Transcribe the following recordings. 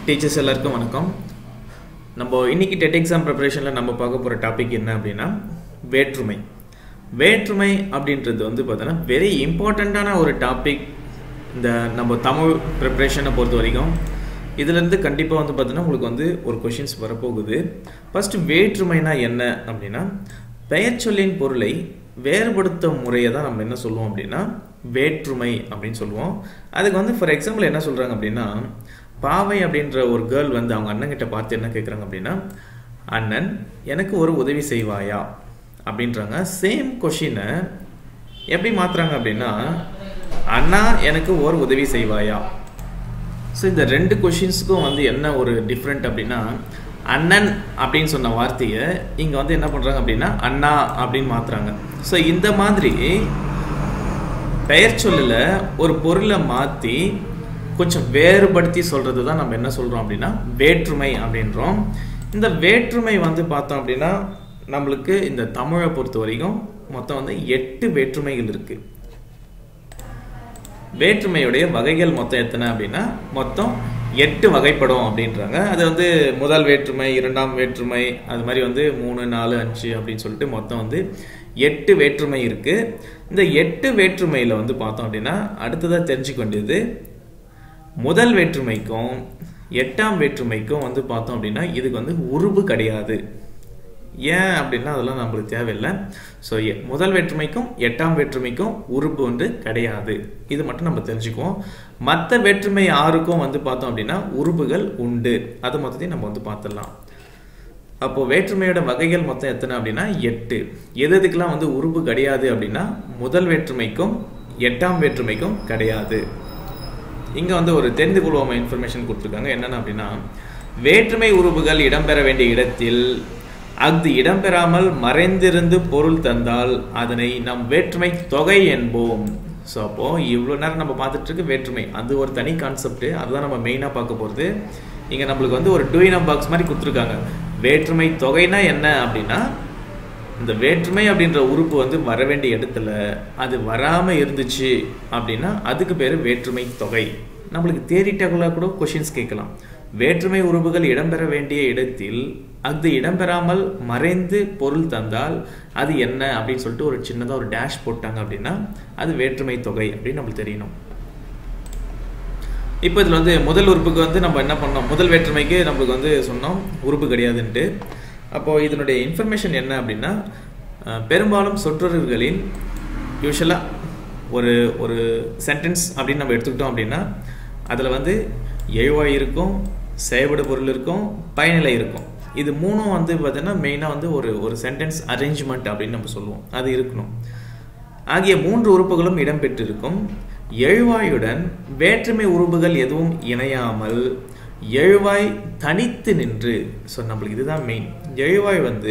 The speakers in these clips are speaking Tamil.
டீச்சர்ஸ் எல்லாருக்கும் வணக்கம். நம்ம இன்னைக்கு டெட் எக்ஸாம் ப்ரிப்பரேஷனில் நம்ம பார்க்க போகிற டாபிக் என்ன அப்படின்னா வேற்றுமை. வேற்றுமை அப்படின்றது வந்து பார்த்தோன்னா வெரி இம்பார்ட்டண்ட்டான ஒரு டாபிக். இந்த நம்ம தமிழ் ப்ரிப்பரேஷனை பொறுத்த வரைக்கும் இதுலேருந்து கண்டிப்பாக வந்து பார்த்தோன்னா உங்களுக்கு வந்து ஒரு கொஷின்ஸ் வரப்போகுது. ஃபஸ்ட்டு வேற்றுமைனா என்ன அப்படின்னா பெயர் சொல்லின் பொருளை வேறுபடுத்தும் முறையை தான் நம்ம என்ன சொல்லுவோம் அப்படின்னா வேற்றுமை அப்படின்னு சொல்லுவோம். அதுக்கு வந்து ஃபார் எக்ஸாம்பிள் என்ன சொல்கிறாங்க அப்படின்னா பாவை அப்படின்ற ஒரு கேர்ள் வந்து அவங்க அண்ணன்கிட்ட பார்த்து என்ன கேட்குறாங்க அப்படின்னா அண்ணன் எனக்கு ஒரு உதவி செய்வாயா அப்படின்றாங்க. சேம் கொஷினை எப்படி மாற்றுறாங்க அப்படின்னா அண்ணா எனக்கு ஒரு உதவி செய்வாயா. ஸோ இந்த ரெண்டு கொஷின்ஸுக்கும் வந்து என்ன ஒரு டிஃப்ரெண்ட் அப்படின்னா அண்ணன் அப்படின்னு சொன்ன வார்த்தையை இங்கே வந்து என்ன பண்ணுறாங்க அப்படின்னா அண்ணா அப்படின்னு மாற்றுறாங்க. ஸோ இந்த மாதிரி பெயர் சொல்லில் ஒரு பொருளை மாற்றி கொஞ்சம் வேறுபடுத்தி சொல்கிறது தான் நம்ம என்ன சொல்கிறோம் அப்படின்னா வேற்றுமை அப்படின்றோம். இந்த வேற்றுமை வந்து பார்த்தோம் அப்படின்னா நம்மளுக்கு இந்த தமிழை பொறுத்த வரைக்கும் மொத்தம் வந்து 8 வேற்றுமைகள் இருக்குது. வேற்றுமையுடைய வகைகள் மொத்தம் எத்தனை அப்படின்னா மொத்தம் 8 வகைப்படும் அப்படின்றாங்க. அது வந்து முதல் வேற்றுமை, இரண்டாம் வேற்றுமை, அது மாதிரி வந்து 3, 4, 5 அப்படின்னு சொல்லிட்டு மொத்தம் வந்து 8 வேற்றுமை இருக்குது. இந்த 8 வேற்றுமையில் வந்து பார்த்தோம் அப்படின்னா அடுத்ததாக தெரிஞ்சுக்க வேண்டியது முதல் வேற்றுமைக்கும் 8ஆம் வேற்றுமைக்கும் வந்து பார்த்தோம் அப்படின்னா இதுக்கு வந்து உருபு கிடையாது. ஏன் அப்படின்னா அதெல்லாம் நம்மளுக்கு தேவையில்லை. ஸோ முதல் வேற்றுமைக்கும் 8ஆம் வேற்றுமைக்கும் உருபு வந்து கிடையாது. இது மட்டும் நம்ம தெரிஞ்சுக்குவோம். மற்ற வேற்றுமை 6க்கும் வந்து பார்த்தோம் அப்படின்னா உருபுகள் உண்டு. அது மொத்தத்தையும் நம்ம வந்து பார்த்துடலாம். அப்போது வேற்றுமையோட வகைகள் மொத்தம் எத்தனை அப்படின்னா 8. எதுக்கெல்லாம் வந்து உருபு கிடையாது அப்படின்னா முதல் வேற்றுமைக்கும் 8ஆம் வேற்றுமைக்கும் கிடையாது. இங்கே வந்து ஒரு தெரிந்து கொள்வோம் இன்ஃபர்மேஷன் கொடுத்துருக்காங்க. என்னென்ன அப்படின்னா வேற்றுமை உருபுகள் இடம்பெற வேண்டிய இடத்தில் அது இடம்பெறாமல் மறைந்திருந்து பொருள் தந்தால் அதனை நம் வேற்றுமை தொகை என்போம். ஸோ அப்போது இவ்வளோ நேரம் நம்ம பார்த்துட்டு இருக்கு வேற்றுமை, அது ஒரு தனி கான்செப்ட். அதுதான் நம்ம மெயினாக பார்க்க போகிறது. இங்கே நம்மளுக்கு வந்து ஒரு டூயினம் பாக்ஸ் மாதிரி கொடுத்துருக்காங்க. வேற்றுமை தொகைனா என்ன அப்படின்னா இந்த வேற்றுமை அப்படின்ற உறுப்பு வந்து வர வேண்டிய இடத்துல அது வராமல் இருந்துச்சு அப்படின்னா அதுக்கு பேர் வேற்றுமை தொகை. நம்மளுக்கு தேரிட்டகுலாக கூட கொஷின்ஸ் கேட்கலாம். வேற்றுமை உறுப்புகள் இடம்பெற வேண்டிய இடத்தில் அது இடம்பெறாமல் மறைந்து பொருள் தந்தால் அது என்ன அப்படின்னு சொல்லிட்டு ஒரு சின்னதாக ஒரு டேஷ் போட்டாங்க அப்படின்னா அது வேற்றுமை தொகை அப்படின்னு நம்மளுக்கு தெரியணும். இப்போ இதில் வந்து முதல் உறுப்புக்கு வந்து நம்ம என்ன பண்ணோம், முதல் வேற்றுமைக்கு நம்மளுக்கு வந்து சொன்னோம் உறுப்பு கிடையாதுன்ட்டு. அப்போது இதனுடைய இன்ஃபர்மேஷன் என்ன அப்படின்னா பெரும்பாலும் சொற்றொடர்களில் யூஸ்வலாக ஒரு ஒரு சென்டென்ஸ் அப்படின்னு நம்ம எடுத்துக்கிட்டோம் அப்படின்னா அதில் வந்து எழுவாய் இருக்கும், செயல்படு பொருள் இருக்கும், பயனிலை இருக்கும். இது மூணும் வந்து பார்த்தீங்கன்னா மெயினாக வந்து ஒரு சென்டென்ஸ் அரேஞ்ச்மெண்ட் அப்படின்னு நம்ம சொல்லுவோம். அது இருக்கணும். ஆகிய 3 உறுப்புகளும் இடம்பெற்றிருக்கும். எழுவாயுடன் வேற்றுமை உறுப்புகள் எதுவும் இணையாமல் எழுவாய் தனித்து நின்று. ஸோ நம்மளுக்கு இதுதான் மெயின். எழுவாய் வந்து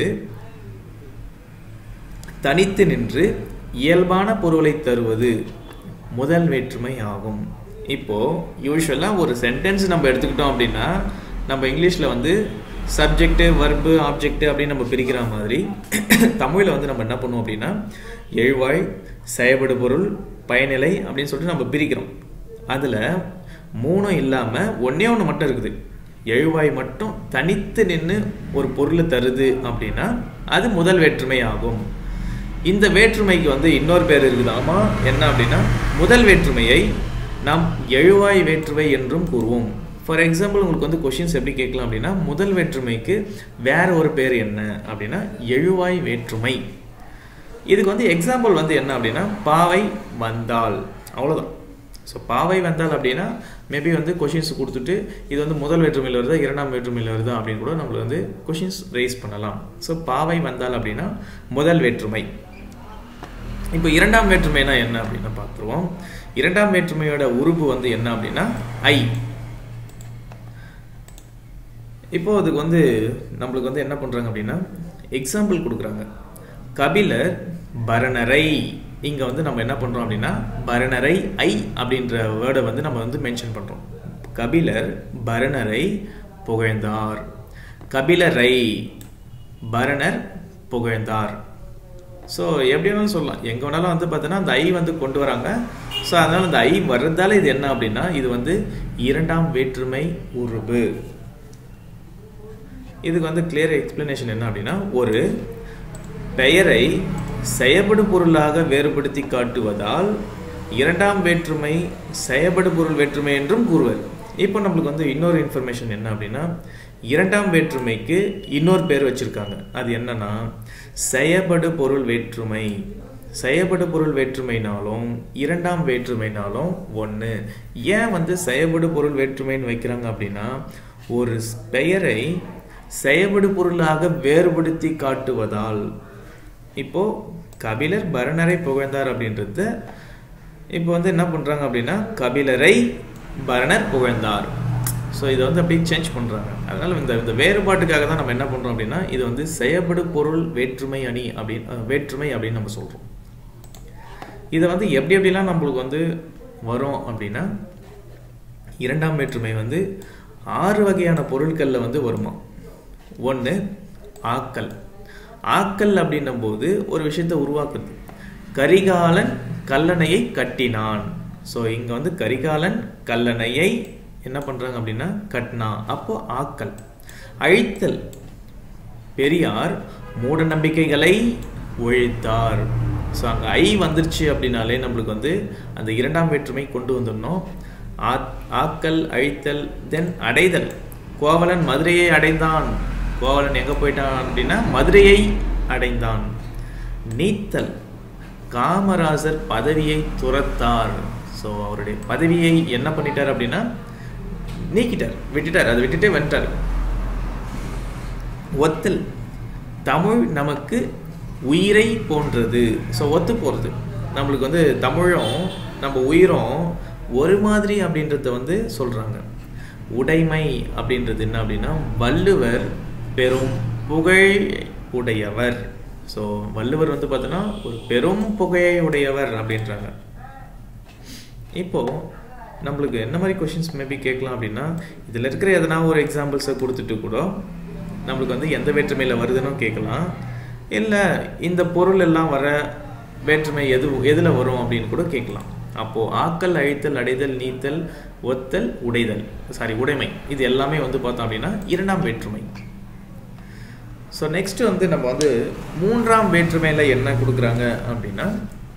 தனித்து நின்று இயல்பான பொருளை தருவது முதல் வேற்றுமை ஆகும். இப்போது யூஸ்வலாக ஒரு சென்டென்ஸ் நம்ம எடுத்துக்கிட்டோம் அப்படின்னா நம்ம இங்கிலீஷில் வந்து சப்ஜெக்டு, வர்பு, ஆப்ஜெக்ட் அப்படின்னு நம்ம பிரிக்கிற மாதிரி தமிழில் வந்து நம்ம என்ன பண்ணுவோம் அப்படின்னா எழுவாய், செயல்படு பொருள், பயனிலை அப்படின்னு சொல்லிட்டு நம்ம பிரிக்கிறோம். அதில் 3 இல்லாமல் ஒன்றே மட்டும் இருக்குது. எழுவாய் மட்டும் தனித்து நின்று ஒரு பொருளை தருது அப்படின்னா அது முதல் வேற்றுமை ஆகும். இந்த வேற்றுமைக்கு வந்து இன்னொரு பேர் இருக்குதாமா, என்ன அப்படின்னா முதல் வேற்றுமையை நாம் எழுவாய் வேற்றுமை என்றும் கூறுவோம். ஃபார் எக்ஸாம்பிள் உங்களுக்கு வந்து கொஷின்ஸ் எப்படி கேட்கலாம் அப்படின்னா முதல் வேற்றுமைக்கு வேற ஒரு பேர் என்ன அப்படின்னா எழுவாய் வேற்றுமை. இதுக்கு வந்து எக்ஸாம்பிள் வந்து என்ன அப்படின்னா பாவை வந்தால், அவ்வளோதான். ஸோ பாவை வந்தால் அப்படின்னா மேபி வந்து கொஷின்ஸ் கொடுத்துட்டு இது வந்து முதல் வேற்றுமையில் வருதா இரண்டாம் வேற்றுமையில் வருதா அப்படின்னு கூட நம்மளுக்கு வந்து கொஷின்ஸ் ரைஸ் பண்ணலாம். ஸோ பாவை வந்தால் அப்படின்னா முதல் வேற்றுமை. இப்போ இரண்டாம் வேற்றுமைனா என்ன அப்படின்னு பார்த்துருவோம். இரண்டாம் வேற்றுமையோட உருபு வந்து என்ன அப்படின்னா ஐ. இப்போ அதுக்கு வந்து நம்மளுக்கு வந்து என்ன பண்ணுறாங்க அப்படின்னா எக்ஸாம்பிள் கொடுக்குறாங்க. கபிலர் பரணரை. இங்கே வந்து நம்ம என்ன பண்ணுறோம் அப்படின்னா பரணரை ஐ அப்படின்ற வேர்டை வந்து நம்ம வந்து மென்ஷன் பண்ணுறோம். கபிலர் பரணரை புகழ்ந்தார். கபிலரை பரணர் புகழ்ந்தார். ஸோ எப்படி வேணாலும் சொல்லலாம், எங்கே வேணாலும் வந்து பார்த்தீங்கன்னா அந்த ஐ வந்து கொண்டு வராங்க. ஸோ அதனால் அந்த ஐ வர்றதால இது என்ன அப்படின்னா இது வந்து இரண்டாம் வேற்றுமை உருபு. இதுக்கு வந்து கிளியர் எக்ஸ்பிளனேஷன் என்ன அப்படின்னா, ஒரு பெயரை செயபடு பொருளாக வேறுபடுத்தி காட்டுவதால் இரண்டாம் வேற்றுமை செயபடு பொருள் வேற்றுமை என்றும் கூறுவர். இப்போ நம்மளுக்கு வந்து இன்னொரு இன்ஃபர்மேஷன் என்ன அப்படின்னா, இரண்டாம் வேற்றுமைக்கு இன்னொரு பேர் வச்சிருக்காங்க. அது என்னன்னா செயபடு பொருள் வேற்றுமை. செயபடு பொருள் வேற்றுமைனாலும் இரண்டாம் வேற்றுமைனாலும் ஒன்று. ஏன் வந்து செயபடு பொருள் வேற்றுமைன்னு வைக்கிறாங்க அப்படின்னா, ஒரு பெயரை செயபடு பொருளாக வேறுபடுத்தி காட்டுவதால். இப்போ கபிலர் பரணரை புகழ்ந்தார் அப்படின்றது இப்போ வந்து என்ன பண்றாங்க அப்படின்னா கபிலரை பரணர் புகழ்ந்தார். ஸோ இதை வந்து அப்படியே சேஞ்ச் பண்ணுறாங்க. அதனால் இந்த வேறுபாட்டுக்காக தான் நம்ம என்ன பண்ணுறோம் அப்படின்னா இது வந்து செயபடு பொருள் வேற்றுமை அணி வேற்றுமை அப்படின்னு நம்ம சொல்கிறோம். இதை வந்து எப்படிலாம் நம்மளுக்கு வந்து வரும் அப்படின்னா, இரண்டாம் வேற்றுமை வந்து 6 வகையான பொருட்களில் வந்து வருமா. ஒன்று ஆக்கல். ஆக்கல் அப்படின்னும் போது ஒரு விஷயத்தை உருவாக்குது. கரிகாலன் கல்லணையை கட்டினான். ஸோ இங்கே வந்து கரிகாலன் கல்லணையை என்ன பண்ணுறாங்க அப்படின்னா கட்டினா, அப்போ ஆக்கல். அழித்தல். பெரியார் மூட நம்பிக்கைகளை ஒழித்தார். ஸோ அங்கே ஐ வந்துருச்சு அப்படின்னாலே நம்மளுக்கு வந்து அந்த இரண்டாம் வேற்றுமை கொண்டு வந்துடணும். ஆக்கல், அழித்தல், தென் அடைதல். கோவலன் மதுரையை அடைந்தான். கோவலன் எங்கே போயிட்டான் அப்படின்னா மதுரையை அடைந்தான். நீத்தல். காமராஜர் பதவியை துறத்தார். ஸோ அவருடைய பதவியை என்ன பண்ணிட்டார் அப்படின்னா நீக்கிட்டார், விட்டுட்டார், அதை விட்டுட்டே வந்துட்டார். ஒத்தல். தமிழ் நமக்கு உயிரை போன்றது. ஸோ ஒத்து போகிறது. நம்மளுக்கு வந்து தமிழும் நம்ம உயிரும் ஒரு மாதிரி அப்படின்றத வந்து சொல்கிறாங்க. உடைமை அப்படின்றது என்ன அப்படின்னா வள்ளுவர் பெரும் புகழ் உடையவர். ஸோ வள்ளுவர் வந்து பார்த்தோன்னா ஒரு பெரும் புகழை உடையவர் அப்படின்றாங்க. இப்போது நம்மளுக்கு என்ன மாதிரி கொஷின்ஸ் மேபி கேட்கலாம் அப்படின்னா, இதில் இருக்கிற எதனா ஒரு எக்ஸாம்பிள்ஸை கொடுத்துட்டு கூட நம்மளுக்கு வந்து எந்த வேற்றுமையில் வருதுன்னு கேட்கலாம். இல்லை இந்த பொருள் எல்லாம் வர வேற்றுமை எதில் வரும் அப்படின்னு கூட கேட்கலாம். அப்போது ஆக்கல், அழித்தல், அடைதல், நீத்தல், ஒத்தல், உடைமை இது எல்லாமே வந்து பார்த்தோம் அப்படின்னா இரண்டாம் வேற்றுமை. ஸோ நெக்ஸ்ட் வந்து நம்ம வந்து மூன்றாம் வேற்றுமையில் என்ன கொடுக்குறாங்க அப்படின்னா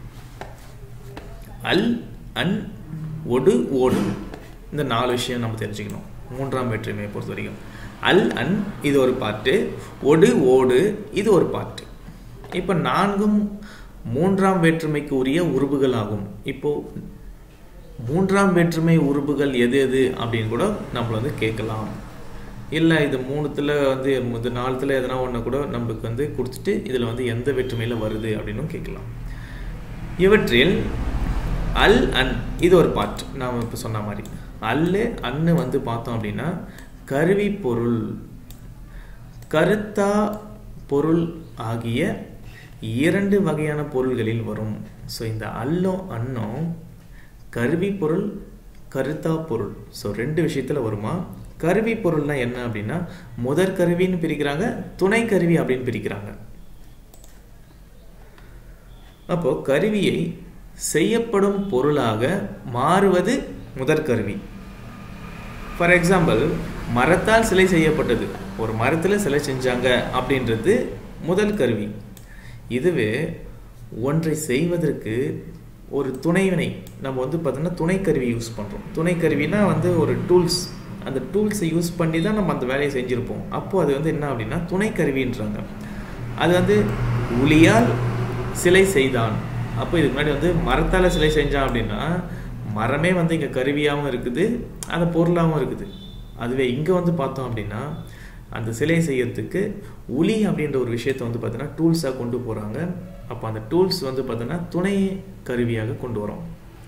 அல், அன், ஒடு, ஓடு. இந்த 4 விஷயம் நம்ம தெரிஞ்சுக்கணும் மூன்றாம் வேற்றுமையை பொறுத்த வரைக்கும். அல், அன் இது ஒரு பாட்டு, ஒடு, ஓடு இது ஒரு பாட்டு. இப்போ 4ம் மூன்றாம் வேற்றுமைக்கு உரிய உருபுகள் ஆகும். இப்போ மூன்றாம் வேற்றுமை உருபுகள் எது அப்படின்னு கூட நம்மள வந்து கேட்கலாம். இல்லை இது 3த்துல வந்து இந்த 4த்துல எதனா ஒன்று கூட நம்மளுக்கு வந்து கொடுத்துட்டு இதில் வந்து எந்த வேற்றுமையில் வருது அப்படின்னு கேட்கலாம். இவற்றில் அல், அன் இது ஒரு பாட்டு. நாம் இப்போ சொன்ன மாதிரி அல்லு, அன்னு வந்து பார்த்தோம் அப்படின்னா கருவி பொருள், கருத்தா பொருள் ஆகிய 2 வகையான பொருள்களில் வரும். ஸோ இந்த அல்லும் அன்னும் கருவி பொருள், கருத்தா பொருள். ஸோ 2 விஷயத்தில் வருமா. கருவி பொருள்னா என்ன அப்படின்னா முதற் கருவின்னு பிரிக்கிறாங்க, துணை கருவி அப்படின்னு பிரிக்கிறாங்க. அப்போ கருவியை செய்யப்படும் பொருளாக மாறுவது முதற் கருவி. ஃபார் எக்ஸாம்பிள் மரத்தால் சிலை செய்யப்பட்டது, ஒரு மரத்தில் சிலை செஞ்சாங்க அப்படின்றது முதல் கருவி. இதுவே ஒன்றை செய்வதற்கு ஒரு துணைவினை நம்ம வந்து பார்த்தோம்னா துணை கருவி யூஸ் பண்ணுறோம். துணை கருவினா வந்து ஒரு டூல்ஸ், அந்த டூல்ஸை யூஸ் பண்ணி தான் நம்ம அந்த வேலையை செஞ்சுருப்போம். அப்போது அது வந்து என்ன அப்படின்னா துணை கருவின்றாங்க. அது வந்து உளியால் சிலை செய்தான். அப்போ இதுக்கு முன்னாடி வந்து மரத்தால் சிலை செஞ்சான் அப்படின்னா மரமே வந்து இங்கே கருவியாகவும் இருக்குது, அந்த பொருளாகவும் இருக்குது. அதுவே இங்கே வந்து பார்த்தோம் அப்படின்னா அந்த சிலை செய்யறதுக்கு உளி அப்படின்ற ஒரு விஷயத்தை வந்து பார்த்தோன்னா டூல்ஸாக கொண்டு போகிறாங்க. அப்போ அந்த டூல்ஸ் வந்து பார்த்தோன்னா துணை கருவியாக கொண்டு வரோம்.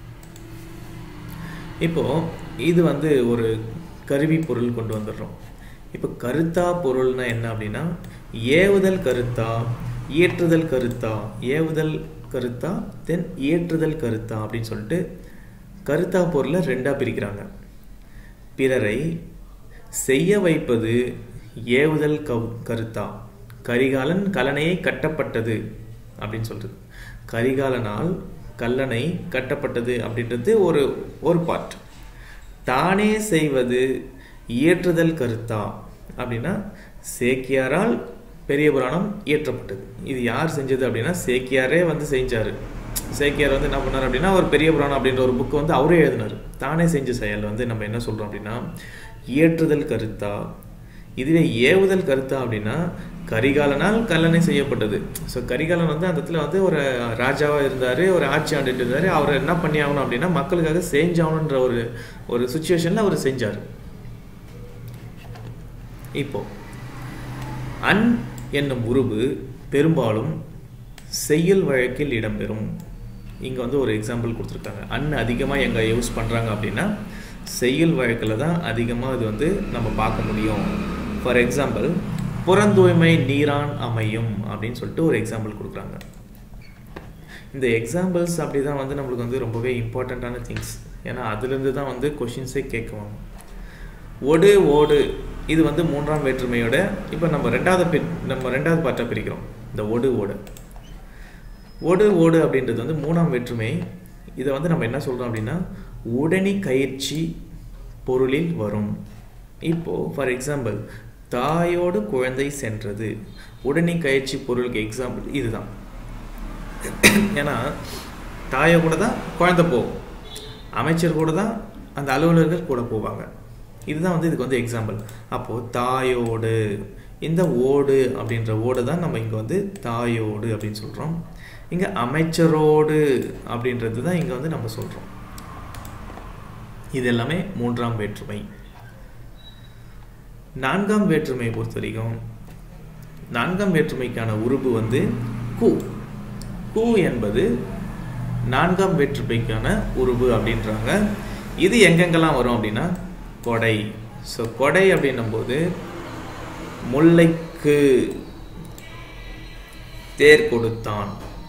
இப்போது இது வந்து ஒரு கருவி பொருள் கொண்டு வந்துடுறோம். இப்போ கருத்தா பொருள்னா என்ன அப்படின்னா ஏவுதல் கருத்தா, இயற்றுதல் கருத்தா, ஏவுதல் கருத்தா, தென் இயற்றுதல் கருத்தா அப்படின்னு சொல்லிட்டு கருத்தா பொருளை 2ஆக பிரிக்கிறாங்க. பிறரை செய்ய வைப்பது ஏவுதல் கருத்தா. கரிகாலன் கல்லணையை கட்டப்பட்டது அப்படின்னு சொல்றது. கரிகாலனால் கல்லணை கட்டப்பட்டது அப்படின்றது ஒரு பார்ட். தானே செய்வது இயற்றுதல் கருத்தா அப்படின்னா சேக்கியாரால் பெரிய புராணம் இயற்றப்பட்டது. இது யார் செஞ்சது அப்படின்னா சேக்கியாரே வந்து செஞ்சாரு. சேக்கியார் வந்து என்ன பண்ணார் அப்படின்னா ஒரு பெரிய புராணம் அப்படின்ற ஒரு புக்கு வந்து அவரே எழுதினார். தானே செஞ்ச செயல் வந்து நம்ம என்ன சொல்றோம் அப்படின்னா இயற்றுதல் கருத்தா. இதுவே ஏவுதல் கருத்தா அப்படின்னா கரிகாலனால் கல்லணை செய்யப்பட்டது. ஸோ கரிகாலன் வந்து அந்த இடத்துல வந்து ஒரு ராஜாவாக இருந்தார், ஒரு ஆட்சி ஆண்டுட்டு இருந்தார். அவர் என்ன பண்ணி ஆகணும் அப்படின்னா மக்களுக்காக செஞ்சாகணுன்ற ஒரு சுச்சுவேஷனில் அவர் செஞ்சார். இப்போ அன் என்னும் உருவு பெரும்பாலும் செய்யுள் வழக்கில் இடம்பெறும். இங்கே வந்து ஒரு எக்ஸாம்பிள் கொடுத்துருக்காங்க. அன் அதிகமாக எங்கே யூஸ் பண்ணுறாங்க அப்படின்னா செய்யுள் வழக்கில் தான் அதிகமாக இது வந்து நம்ம பார்க்க முடியும். ஃபார் எக்ஸாம்பிள் புறந்தூய்மை நீரான் அமையும் அப்படின்னு சொல்லிட்டு ஒரு எக்ஸாம்பிள் கொடுக்குறாங்க. இந்த எக்ஸாம்பிள்ஸ் அப்படி தான் வந்து நம்மளுக்கு வந்து ரொம்பவே இம்பார்ட்டண்ட்டான திங்ஸ். ஏன்னா அதுலேருந்து தான் வந்து கொஷின்ஸே கேட்குவாங்க. ஒடு ஓடு இது வந்து மூன்றாம் வேற்றுமையோட இப்போ நம்ம ரெண்டாவது பார்ட்டாக பிரிக்கிறோம். இந்த ஒடு ஓடு அப்படின்றது வந்து மூணாம் வேற்றுமை. இதை வந்து நம்ம என்ன சொல்கிறோம் அப்படின்னா உடனி கயிற்சி பொருளில் வரும். இப்போது ஃபார் எக்ஸாம்பிள் தாயோடு குழந்தை சென்றது, உடனி கயிற்சி பொருளுக்கு எக்ஸாம்பிள் இதுதான். ஏன்னா தாயோ கூட தான் குழந்தை போகும், அமைச்சர் கூட தான் அந்த அலுவலர்கள் கூட போவாங்க. இதுதான் வந்து இதுக்கு வந்து எக்ஸாம்பிள். அப்போது தாயோடு, இந்த ஓடு அப்படின்ற ஓடு தான் நம்ம இங்கே வந்து தாயோடு அப்படின்னு சொல்கிறோம். இங்கே அமைச்சரோடு அப்படின்றது தான் இங்கே வந்து நம்ம சொல்கிறோம். இது எல்லாமே மூன்றாம் வேற்றுமை. நான்காம் வேற்றுமையை பொறுத்த வரைக்கும் நான்காம் வேற்றுமைக்கான உருபு வந்து கு. கு என்பது நான்காம் வேற்றுமைக்கான உருபு அப்படின்றாங்க. இது எங்கெங்கெல்லாம் வரும் அப்படின்னா கொடை. ஸோ கொடை அப்படின்னும் போது முல்லைக்கு தேர் கொடுத்தான்,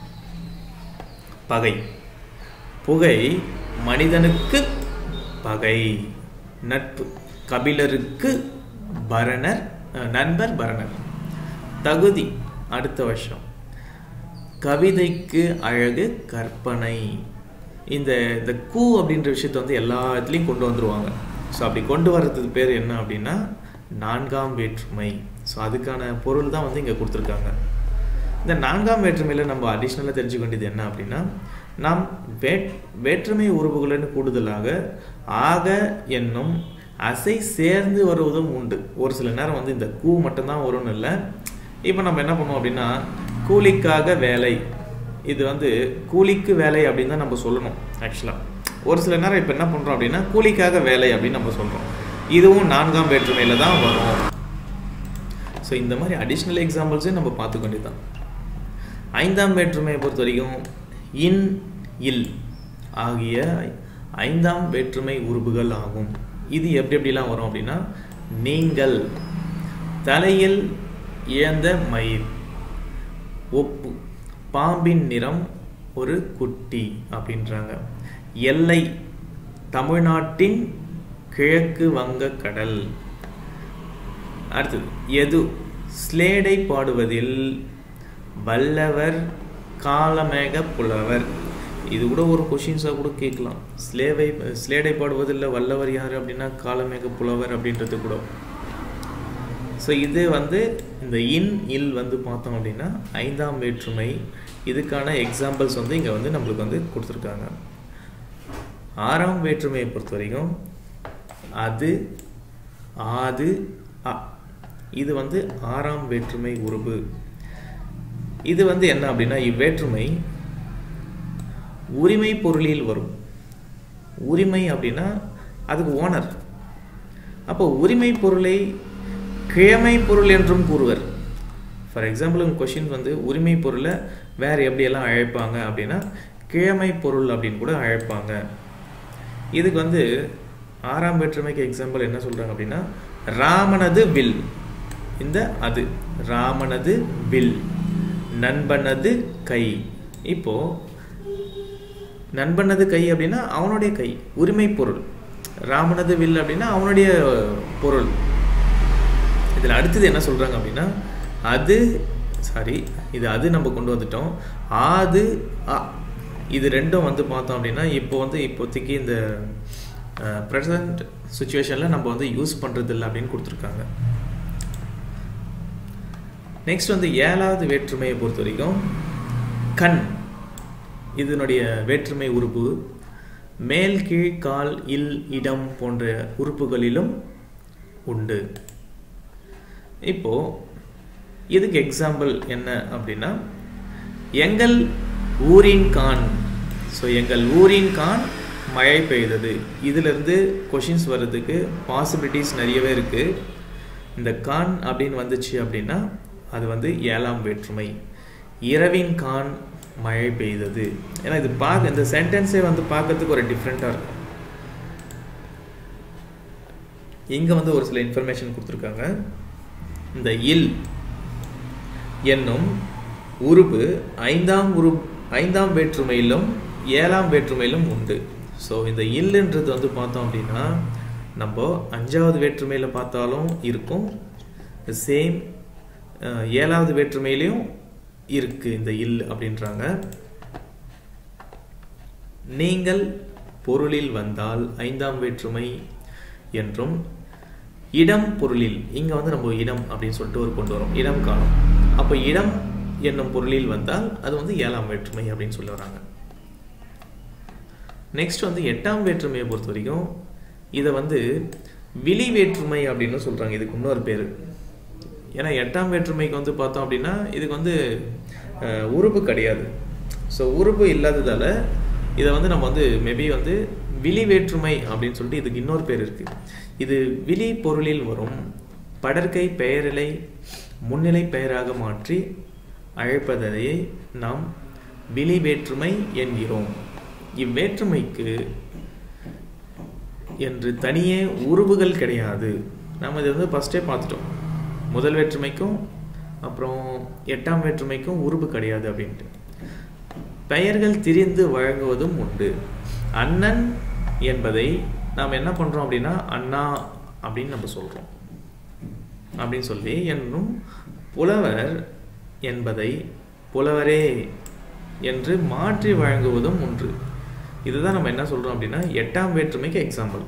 பகை. புகை மனிதனுக்கு பகை, நட்பு. கபிலருக்கு பரணர் நண்பர் பரணர். தகுதி அடுத்த வருஷம். கவிதைக்கு அழகு கற்பனை. இந்த கூ அப்படின்ற விஷயத்தை வந்து எல்லா இடத்துலையும் கொண்டு வந்துருவாங்க. ஸோ அப்படி கொண்டு வர்றதுக்கு பேர் என்ன அப்படின்னா நான்காம் வேற்றுமை. ஸோ அதுக்கான பொருள் தான் வந்து இங்கே கொடுத்துருக்காங்க. இந்த நான்காம் வேற்றுமையில் நம்ம அடிஷ்னலாக தெரிஞ்சுக்க வேண்டியது என்ன அப்படின்னா நாம் வேற்றுமை உருவுகளின் கூடுதலாக ஆக என்னும் அசை சேர்ந்து வருவதும் உண்டு. ஒரு சில நேரம் வந்து இந்த கூ மட்டும்தான் வரும்னு இல்லை. இப்போ நம்ம என்ன பண்ணுவோம் அப்படின்னா கூலிக்காக வேலை, இது வந்து கூலிக்கு வேலை அப்படின்னு தான் நம்ம சொல்லணும் ஆக்சுவலாக. ஒரு சில நேரம் இப்போ என்ன பண்ணுறோம் அப்படின்னா கூலிக்காக வேலை அப்படின்னு நம்ம சொல்கிறோம். இதுவும் நான்காம் வேற்றுமையில் தான் வரும். ஸோ இந்த மாதிரி அடிஷ்னல் எக்ஸாம்பிள்ஸே நம்ம பார்த்துக்க வேண்டியது தான். ஐந்தாம் வேற்றுமையை பொறுத்த வரைக்கும் இன் இல் ஆகிய ஐந்தாம் வேற்றுமை உருபுகள் ஆகும். இது எப்படிலாம் வரும் அப்படின்னா நீங்கள், தலையில் இழந்த மயிர், ஒப்பு, பாம்பின் நிறம் ஒரு குட்டி அப்படின்றாங்க. எல்லை தமிழ்நாட்டின் கிழக்கு வங்க கடல். அடுத்தது எது ஸ்லேடை பாடுவதில் வல்லவர் காலமேக புலவர். இது கூட ஒரு கொஷின்ஸாக கூட கேட்கலாம். ஸ்லேடை பாடுவதில் வல்லவர் யார் அப்படின்னா காலமேக புலவர் அப்படின்றது கூட. ஸோ இது வந்து இந்த இன் இல் வந்து பார்த்தோம் அப்படின்னா ஐந்தாம் வேற்றுமை. இதுக்கான எக்ஸாம்பிள்ஸ் வந்து இங்கே வந்து நம்மளுக்கு வந்து கொடுத்துருக்காங்க. ஆறாம் வேற்றுமையை பொறுத்த வரைக்கும் அது, ஆது, அ. இது வந்து ஆறாம் வேற்றுமை உருபு. இது வந்து என்ன அப்படின்னா இவ்வேற்றுமை உரிமை பொருளில் வரும். உரிமை அப்படின்னா அதுக்கு ஓனர். அப்போ உரிமை பொருளை கிழமை பொருள் என்றும் கூறுவர். ஃபார் எக்ஸாம்பிள் உங்கள் கொஷின் வந்து உரிமை பொருளை வேறு எப்படியெல்லாம் அழைப்பாங்க அப்படின்னா கிழமை பொருள் அப்படின்னு கூட அழைப்பாங்க. இதுக்கு வந்து ஆறாம் வேற்றுமைக்கு எக்ஸாம்பிள் என்ன சொல்கிறாங்க அப்படின்னா ராமனது வில். இந்த அது ராமனது வில், நண்பனது கை. இப்போது நண்பனது கை அப்படின்னா அவனுடைய கை, உரிமை பொருள். ராமனது வில் அப்படின்னா அவனுடைய பொருள். இதில் அடுத்தது என்ன சொல்கிறாங்க அப்படின்னா அது சாரி, இது அது நம்ம கொண்டு வந்துட்டோம். ஆது அ இது ரெண்டும் வந்து பார்த்தோம் அப்படின்னா இப்போதைக்கு இந்த ப்ரெசன்ட் சுச்சுவேஷனில் நம்ம வந்து யூஸ் பண்ணுறது இல்லை அப்படின்னு கொடுத்துருக்காங்க. நெக்ஸ்ட் வந்து 7வது வேற்றுமையை பொறுத்த வரைக்கும் கண், இதனுடைய வேற்றுமை உறுப்பு மேல் கீழ் கால் இல் இடம் போன்ற உறுப்புகளிலும் உண்டு. இப்போ இதுக்கு எக்ஸாம்பிள் என்ன அப்படின்னா, எங்கள் ஊரின் கான். ஸோ எங்கள் ஊரின் கான் மழை பெய்தது. இதிலிருந்து கொஷின்ஸ் வர்றதுக்கு பாசிபிலிட்டிஸ் நிறையவே இருக்குது. இந்த கான் அப்படின்னு வந்துச்சு அப்படின்னா அது வந்து 7ஆம் வேற்றுமை. இரவின் கான் மழை பெய்தது. ஏன்னா இது இந்த சென்டென்ஸே வந்து பார்க்கறதுக்கு ஒரு டிஃப்ரெண்ட்டாக இருக்கும். இங்கே வந்து ஒரு சில இன்ஃபர்மேஷன் கொடுத்துருக்காங்க. இந்த இல் என்னும் உருபு 5ஆம் வேற்றுமையிலும் 7ஆம் வேற்றுமையிலும் உண்டு. ஸோ இந்த இல்லுன்றது வந்து பார்த்தோம் அப்படின்னா நம்ம 5வது வேற்றுமையில் பார்த்தாலும் இருக்கும், சேம் 7வது வேற்றுமையிலையும் இருக்கு இந்த இல் அப்படின்றாங்க. நீங்கள் பொருளில் வந்தால் 5ஆம் வேற்றுமை என்றும், இடம் பொருளில் இங்கே வந்து நம்ம இடம் அப்படின்னு சொல்லிட்டு ஒரு கொண்டு வரோம், இடம் காலம். அப்போ இடம் என்னும் பொருளில் வந்தால் அது வந்து 7ஆம் வேற்றுமை அப்படின்னு சொல்லி வராங்க. நெக்ஸ்ட் வந்து 8ஆம் வேற்றுமையை பொறுத்த வரைக்கும் இதை வந்து விழி வேற்றுமை அப்படின்னு சொல்கிறாங்க. இதுக்கு இன்னொரு பேர். ஏன்னா 8ஆம் வேற்றுமைக்கு வந்து பார்த்தோம் அப்படின்னா இதுக்கு வந்து உறுப்பு கிடையாது. ஸோ உறுப்பு இல்லாததால் இதை வந்து நம்ம வந்து மேபி வந்து விழி வேற்றுமை அப்படின்னு சொல்லிட்டு இதுக்கு இன்னொரு பேர் இருக்குது. இது விழி பொருளில் வரும் படற்கை பெயரிலை முன்னிலை பெயராக மாற்றி அழைப்பதை நாம் விழி வேற்றுமை என்கிறோம். இவ்வேற்றுமைக்கு என்று தனியே உருவுகள் கிடையாது. நாம் இதை வந்து ஃபஸ்ட்டே பார்த்துட்டோம். முதல் வேற்றுமைக்கும் அப்புறம் 8ஆம் வேற்றுமைக்கும் உருவு கிடையாது அப்படின்ட்டு. பெயர்கள் திரிந்து வழங்குவதும் உண்டு. அண்ணன் என்பதை நாம் என்ன பண்ணுறோம் அப்படின்னா அண்ணா அப்படின்னு நம்ம சொல்கிறோம் அப்படின்னு சொல்லி, என்னும் புலவர் என்பதை புலவரே என்று மாற்றி வழங்குவதும் ஒன்று. இதுதான் நம்ம என்ன சொல்கிறோம் அப்படின்னா 8ஆம் வேற்றுமைக்கு எக்ஸாம்பிள்.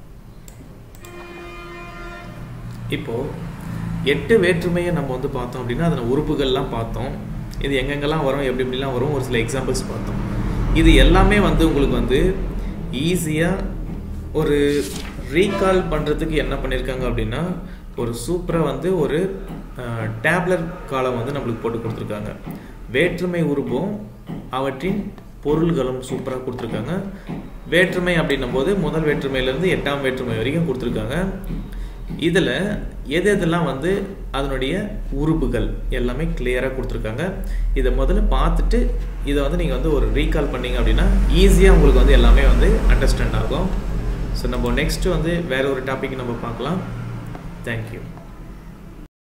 இப்போது 8 வேற்றுமையை நம்ம வந்து பார்த்தோம் அப்படின்னா அதில் உறுப்புகள்லாம் பார்த்தோம். இது எங்கெங்கெல்லாம் வரும், எப்படிலாம் வரும், ஒரு சில எக்ஸாம்பிள்ஸ் பார்த்தோம். இது எல்லாமே வந்து உங்களுக்கு வந்து ஈஸியாக ஒரு ரீகால் பண்ணுறதுக்கு என்ன பண்ணியிருக்காங்க அப்படின்னா ஒரு சூப்பராக வந்து ஒரு டேப்லர் காலம் வந்து நம்மளுக்கு போட்டு கொடுத்துருக்காங்க. வேற்றுமை உறுப்பும் அவற்றின் பொருள்களும் சூப்பராக கொடுத்துருக்காங்க. வேற்றுமை அப்படின்னும் போது முதல் வேற்றுமையிலேருந்து 8ஆம் வேற்றுமை வரைக்கும் கொடுத்துருக்காங்க. இதில் எதெல்லாம் வந்து அதனுடைய உறுப்புகள் எல்லாமே கிளியராக கொடுத்துருக்காங்க. இதை முதல்ல பார்த்துட்டு இதை வந்து நீங்கள் வந்து ஒரு ரீகால் பண்ணிங்க அப்படின்னா ஈஸியாக உங்களுக்கு வந்து எல்லாமே வந்து அண்டர்ஸ்டாண்ட் ஆகும். ஸோ நம்ம நெக்ஸ்ட்டு வந்து வேறு ஒரு டாபிக் நம்ம பார்க்கலாம். தேங்க்யூ.